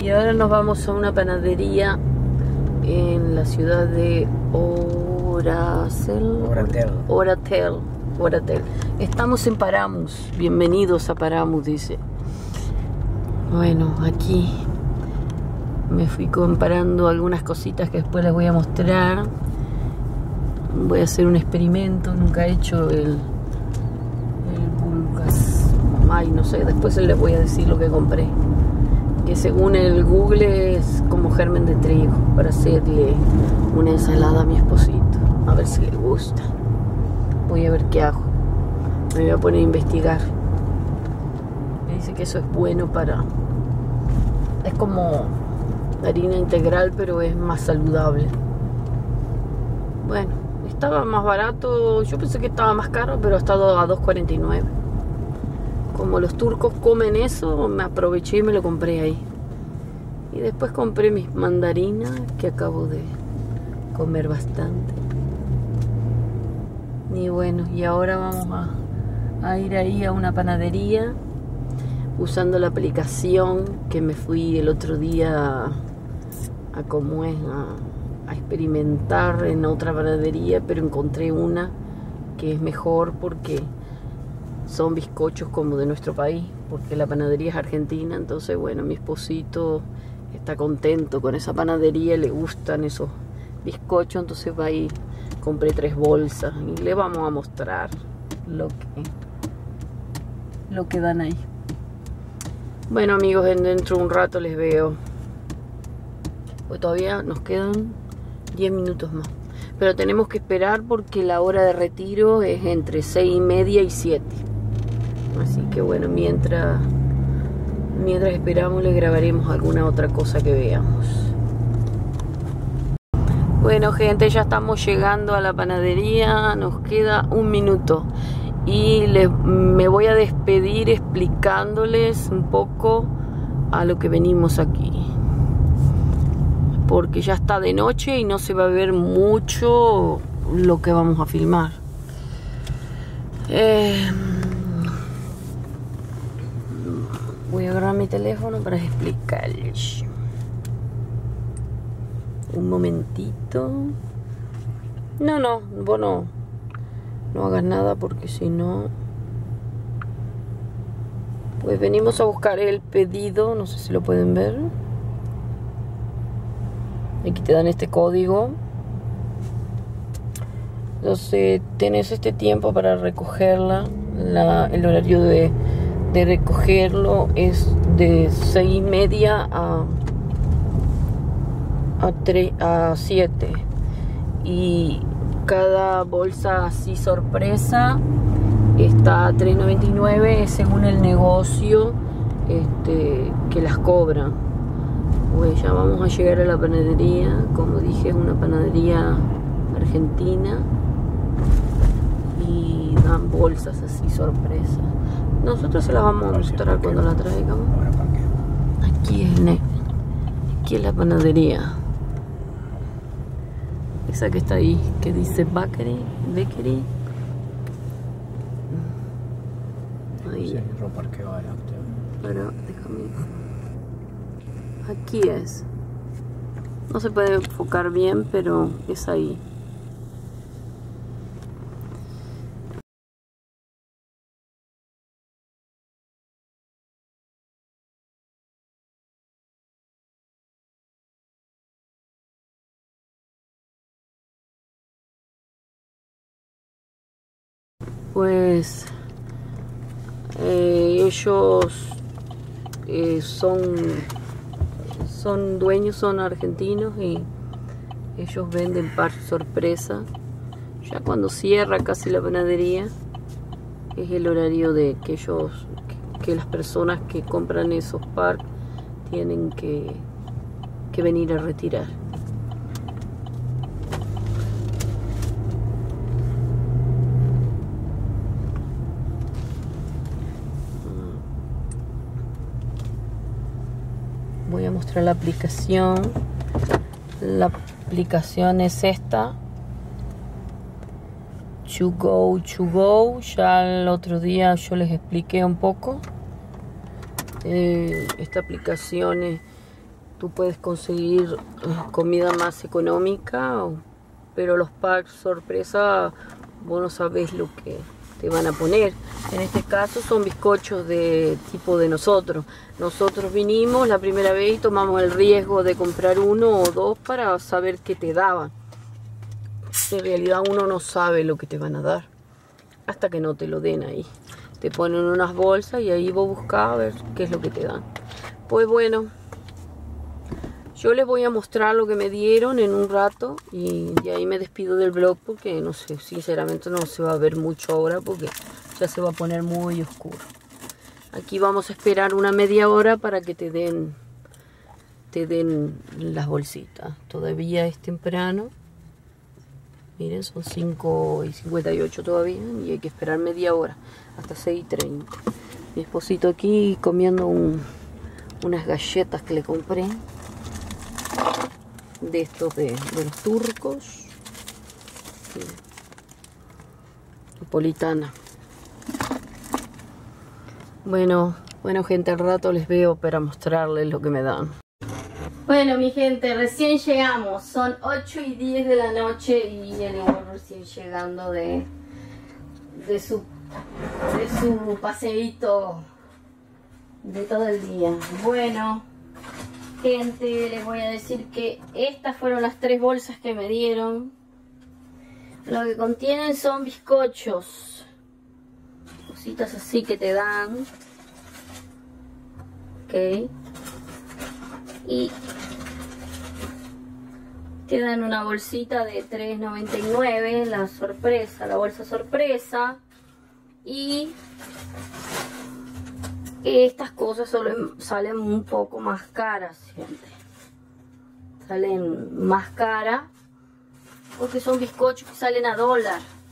Y ahora nos vamos a una panadería en la ciudad de Oratel. Estamos en Paramus. Bienvenidos a Paramus, dice. Bueno, aquí me fui comparando algunas cositas que después les voy a mostrar. Voy a hacer un experimento. Nunca he hecho el Bulgas. Ay, no sé, después les voy a decir lo que compré. Que según el Google es como germen de trigo, para hacerle una ensalada a mi esposito, a ver si le gusta. Voy a ver qué hago. Me voy a poner a investigar. Me dice que eso es bueno para... Es como harina integral, pero es más saludable. Bueno, estaba más barato. Yo pensé que estaba más caro, pero ha estado a $2.49. Como los turcos comen eso, me aproveché y me lo compré ahí. Y después compré mis mandarinas, que acabo de comer bastante. Y bueno, y ahora vamos a ir ahí a una panadería usando la aplicación que me fui el otro día a experimentar en otra panadería, pero encontré una que es mejor porque son bizcochos como de nuestro país, porque la panadería es argentina. Entonces bueno, mi esposito está contento con esa panadería, le gustan esos bizcochos, entonces va y compré 3 bolsas y le vamos a mostrar lo que dan ahí. Bueno amigos, dentro de un rato les veo. Pues todavía nos quedan 10 minutos más, pero tenemos que esperar porque la hora de retiro es entre 6:30 y 7. Así que bueno, mientras esperamos les grabaremos alguna otra cosa que veamos. Bueno gente, ya estamos llegando a la panadería, nos queda 1 minuto y me voy a despedir explicándoles un poco a lo que venimos aquí, porque ya está de noche y no se va a ver mucho lo que vamos a filmar. Voy a agarrar mi teléfono para explicarles. Un momentito. No, vos no hagas nada porque si no... Pues venimos a buscar el pedido, no sé si lo pueden ver. Aquí te dan este código. Entonces tenés este tiempo para recogerla. El horario de recogerlo es de 6:30 a 7. Y cada bolsa así sorpresa está a $3.99 según el negocio que las cobran. Pues ya vamos a llegar a la panadería. Como dije, es una panadería argentina y dan bolsas así sorpresa. Nosotros se las vamos a mostrar cuando la traigamos. Aquí es la panadería. Esa que está ahí, que dice Bakery. Ahí. Pero déjame. Aquí es. No se puede enfocar bien, pero es ahí. Pues ellos son dueños, son argentinos y ellos venden par sorpresa. Ya cuando cierra casi la panadería es el horario de que las personas que compran esos par tienen que venir a retirar. Voy a mostrar la aplicación. La aplicación es esta, To Go. Ya el otro día yo les expliqué un poco. Esta aplicación Tú puedes conseguir comida más económica, pero los packs sorpresa, vos no sabés lo que te van a poner. En este caso son bizcochos de tipo de nosotros. Nosotros vinimos la primera vez y tomamos el riesgo de comprar uno o dos para saber qué te daban. En realidad uno no sabe lo que te van a dar hasta que no te lo den ahí. Te ponen unas bolsas y ahí vos buscás a ver qué es lo que te dan. Pues bueno, yo les voy a mostrar lo que me dieron en un rato y de ahí me despido del vlog porque no sé, sinceramente no se va a ver mucho ahora porque ya se va a poner muy oscuro. Aquí vamos a esperar una media hora para que te den las bolsitas. Todavía es temprano. Miren, son 5:58 todavía y hay que esperar media hora, hasta 6:30. Mi esposito aquí comiendo unas galletas que le compré. De estos de los turcos. Napolitana. Bueno gente, al rato les veo para mostrarles lo que me dan. Bueno mi gente, recién llegamos, son 8:10 de la noche y el amor recién llegando de su paseíto de todo el día. Bueno gente, les voy a decir que estas fueron las 3 bolsas que me dieron. Lo que contienen son bizcochos, cositas así que te dan, ok, y te dan una bolsita de $3.99, la sorpresa, la bolsa sorpresa. Y estas cosas salen un poco más caras, gente. Salen más caras porque son bizcochos que salen a $1,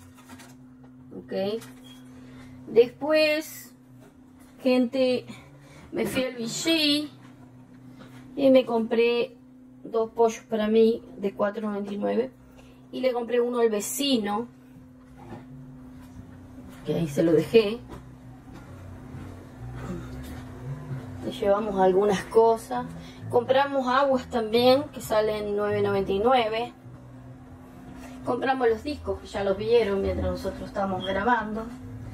ok. Después, gente, me fui al Vichy y me compré 2 pollos para mí de $4.99 y le compré uno al vecino, que ahí se lo dejé. Le llevamos algunas cosas, compramos aguas también que salen $9.99. Compramos los discos que ya los vieron mientras nosotros estamos grabando.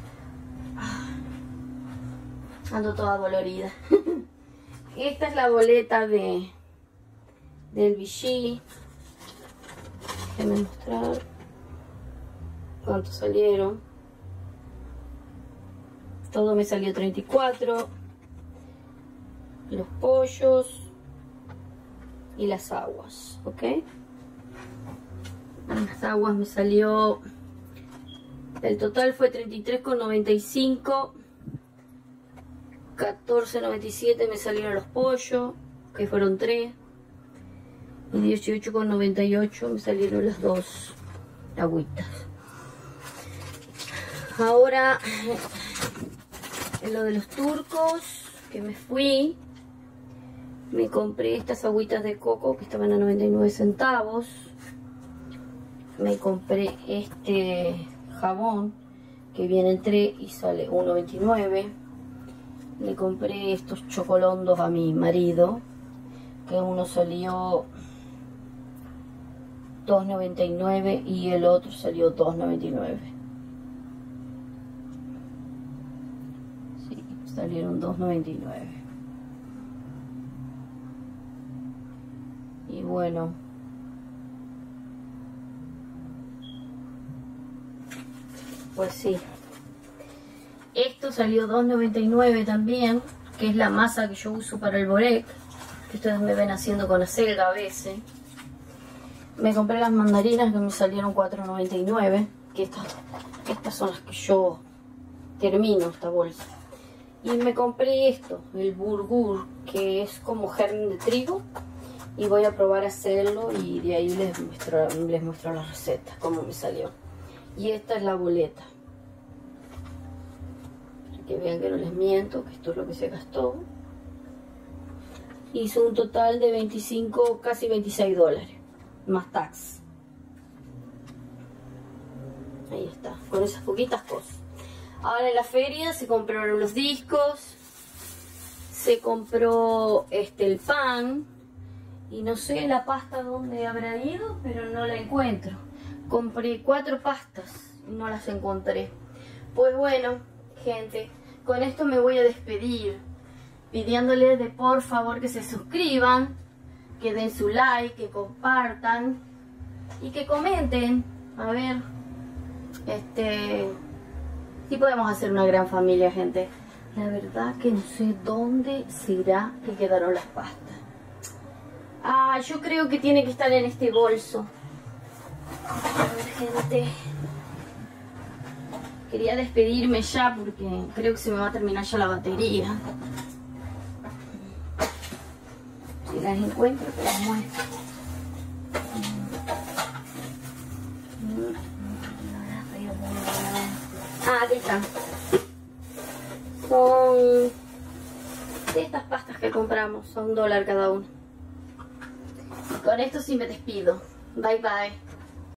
Ando toda dolorida. Esta es la boleta del Vichy. Déjenme mostrar cuánto salieron. Todo me salió 34. Los pollos y las aguas, ¿ok? Las aguas me salió, el total fue 33,95, 14,97 me salieron los pollos, que fueron 3, y 18,98 me salieron las 2 agüitas. Ahora, en lo de los turcos, que me fui, me compré estas agüitas de coco que estaban a 99 centavos. Me compré este jabón que viene en 3 y sale $1.29. Le compré estos chocolondos a mi marido, que uno salió $2.99 y el otro salió $2.99. Sí, salieron $2.99. Y bueno, pues sí, esto salió $2.99 también, que es la masa que yo uso para el borek, que ustedes me ven haciendo con acelga a veces. Me compré las mandarinas que me salieron $4.99, que estas son las que yo termino esta bolsa. Y me compré esto, el burgur, que es como germen de trigo, y voy a probar a hacerlo y de ahí les muestro la receta, cómo me salió. Y esta es la boleta, para que vean que no les miento, que esto es lo que se gastó. Hizo un total de 25, casi $26, más tax. Ahí está, con esas poquitas cosas. Ahora en la feria se compraron los discos, se compró el pan, Y no sé la pasta dónde habrá ido, pero no la encuentro. Compré 4 pastas y no las encontré. Pues bueno, gente, con esto me voy a despedir, pidiéndoles de por favor que se suscriban, que den su like, que compartan y que comenten. A ver, sí podemos hacer una gran familia, gente. La verdad que no sé dónde será que quedaron las pastas. Ah, yo creo que tiene que estar en este bolso. A ver, gente. Quería despedirme ya porque creo que se me va a terminar ya la batería. Si las encuentro, te las muestro. Ah, aquí están. Son de estas pastas que compramos, son $1 cada una. Y con esto sí me despido. Bye bye.